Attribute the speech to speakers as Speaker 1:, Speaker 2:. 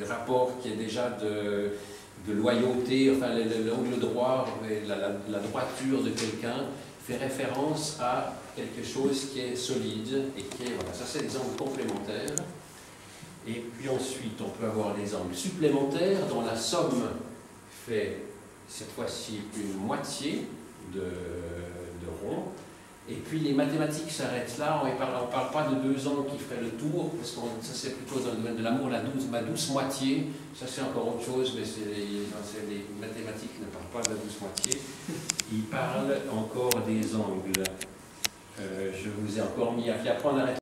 Speaker 1: du rapport qui est déjà de loyauté, enfin l'angle droit, la droiture de quelqu'un, fait référence à quelque chose qui est solide et qui est, voilà, ça c'est des angles complémentaires. Et puis ensuite on peut avoir des angles supplémentaires dont la somme fait cette fois-ci une moitié de rond. Et puis les mathématiques s'arrêtent là, on ne parle pas de deux angles qui feraient le tour, parce que ça c'est plutôt dans le domaine de l'amour, ma douce moitié, ça c'est encore autre chose, mais les mathématiques ne parlent pas de la douce moitié, ils parlent encore des angles. Je vous ai encore mis à apprendre à